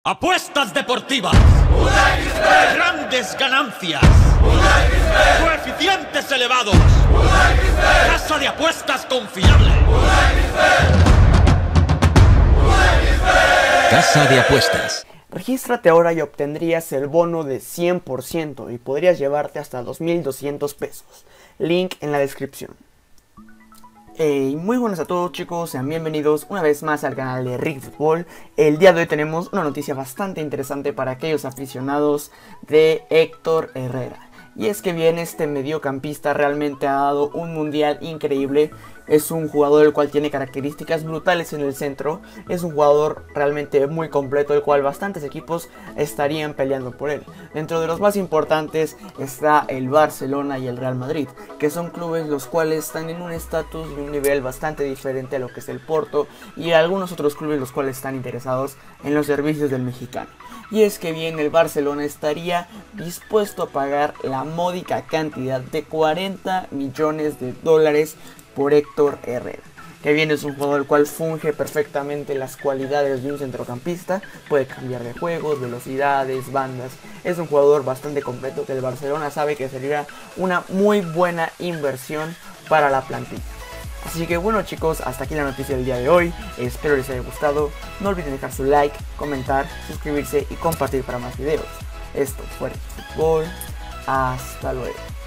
Apuestas deportivas. Grandes ganancias. Coeficientes elevados. Casa de apuestas confiable. Casa de apuestas. Regístrate ahora y obtendrías el bono de 100% y podrías llevarte hasta 2,200 pesos. Link en la descripción. Muy buenas a todos, chicos, sean bienvenidos una vez más al canal de Rick Fútbol. El día de hoy tenemos una noticia bastante interesante para aquellos aficionados de Héctor Herrera. Y es que bien, este mediocampista realmente ha dado un mundial increíble. Es un jugador el cual tiene características brutales en el centro. Es un jugador realmente muy completo, el cual bastantes equipos estarían peleando por él. Dentro de los más importantes está el Barcelona y el Real Madrid, que son clubes los cuales están en un estatus y un nivel bastante diferente a lo que es el Porto y algunos otros clubes los cuales están interesados en los servicios del mexicano. Y es que bien, el Barcelona estaría dispuesto a pagar la módica cantidad de 40 millones de dólares por Héctor Herrera. Que bien, es un jugador el cual funge perfectamente las cualidades de un centrocampista. Puede cambiar de juegos, velocidades, bandas. Es un jugador bastante completo que el Barcelona sabe que sería una muy buena inversión para la plantilla. Así que bueno, chicos, hasta aquí la noticia del día de hoy. Espero les haya gustado. No olviden dejar su like, comentar, suscribirse y compartir para más videos. Esto fue Rick Fútbol. Hasta luego.